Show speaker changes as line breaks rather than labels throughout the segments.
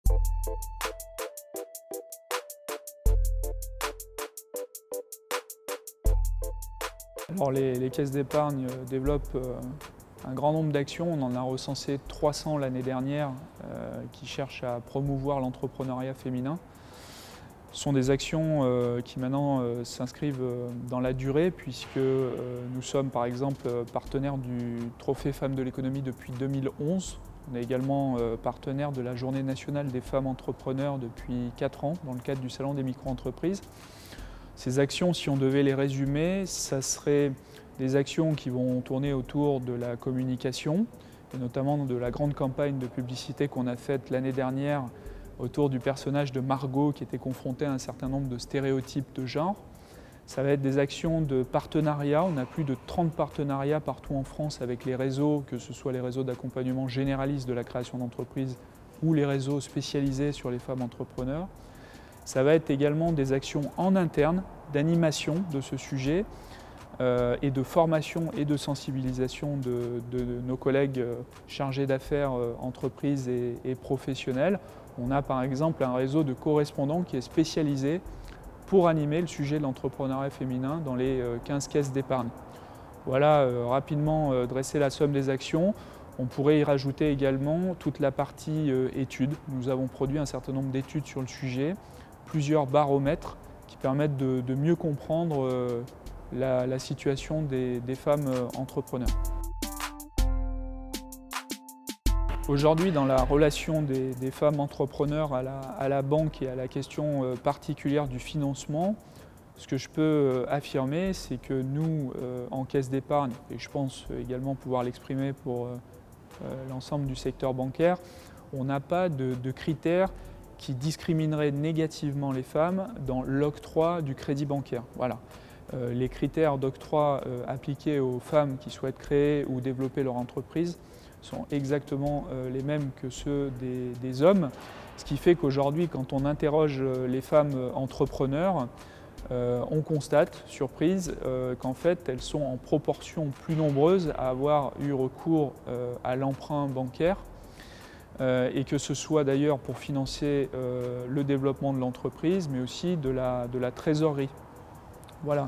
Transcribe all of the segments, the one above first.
Alors les caisses d'épargne développent un grand nombre d'actions. On en a recensé 300 l'année dernière qui cherchent à promouvoir l'entrepreneuriat féminin. Ce sont des actions qui maintenant s'inscrivent dans la durée puisque nous sommes par exemple partenaires du Trophée Femmes de l'économie depuis 2011. On est également partenaire de la Journée nationale des femmes entrepreneurs depuis 4 ans dans le cadre du Salon des micro-entreprises. Ces actions, si on devait les résumer, ça serait des actions qui vont tourner autour de la communication et notamment de la grande campagne de publicité qu'on a faite l'année dernière autour du personnage de Margot qui était confrontée à un certain nombre de stéréotypes de genre. Ça va être des actions de partenariat. On a plus de 30 partenariats partout en France avec les réseaux, que ce soit les réseaux d'accompagnement généraliste de la création d'entreprises ou les réseaux spécialisés sur les femmes entrepreneurs. Ça va être également des actions en interne, d'animation de ce sujet et de formation et de sensibilisation de nos collègues chargés d'affaires, entreprises et professionnels. On a par exemple un réseau de correspondants qui est spécialisé pour animer le sujet de l'entrepreneuriat féminin dans les 15 caisses d'épargne. Voilà, rapidement dresser la somme des actions. On pourrait y rajouter également toute la partie études. Nous avons produit un certain nombre d'études sur le sujet, plusieurs baromètres qui permettent de mieux comprendre la situation des femmes entrepreneurs. Aujourd'hui, dans la relation des femmes entrepreneurs à la banque et à la question particulière du financement, ce que je peux affirmer, c'est que nous, en caisse d'épargne, et je pense également pouvoir l'exprimer pour l'ensemble du secteur bancaire, on n'a pas de critères qui discrimineraient négativement les femmes dans l'octroi du crédit bancaire. Voilà. Les critères d'octroi appliqués aux femmes qui souhaitent créer ou développer leur entreprise sont exactement les mêmes que ceux des hommes, ce qui fait qu'aujourd'hui, quand on interroge les femmes entrepreneurs, on constate, surprise, qu'en fait elles sont en proportion plus nombreuses à avoir eu recours à l'emprunt bancaire et que ce soit d'ailleurs pour financer le développement de l'entreprise, mais aussi de la trésorerie. Voilà.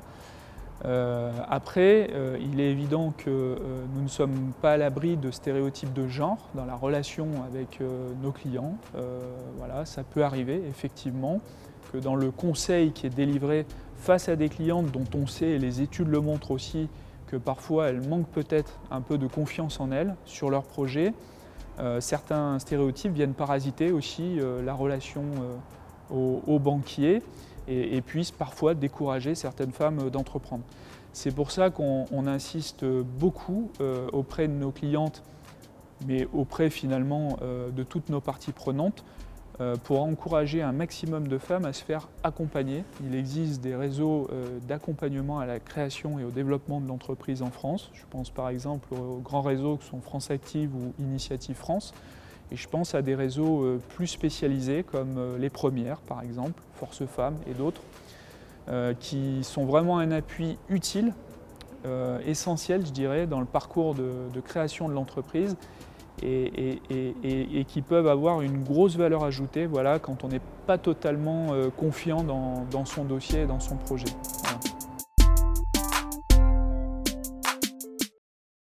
Après, il est évident que nous ne sommes pas à l'abri de stéréotypes de genre dans la relation avec nos clients. Voilà, ça peut arriver effectivement que dans le conseil qui est délivré face à des clientes dont on sait, et les études le montrent aussi, que parfois elles manquent peut-être un peu de confiance en elles sur leur projet, certains stéréotypes viennent parasiter aussi la relation aux banquiers et puissent parfois décourager certaines femmes d'entreprendre. C'est pour ça qu'on insiste beaucoup auprès de nos clientes, mais auprès finalement de toutes nos parties prenantes, pour encourager un maximum de femmes à se faire accompagner. Il existe des réseaux d'accompagnement à la création et au développement de l'entreprise en France. Je pense par exemple aux grands réseaux que sont France Active ou Initiative France. Et je pense à des réseaux plus spécialisés comme Les Premières par exemple, Force Femmes et d'autres, qui sont vraiment un appui utile, essentiel je dirais, dans le parcours de création de l'entreprise et qui peuvent avoir une grosse valeur ajoutée, voilà, quand on n'est pas totalement confiant dans son dossier et dans son projet. Voilà.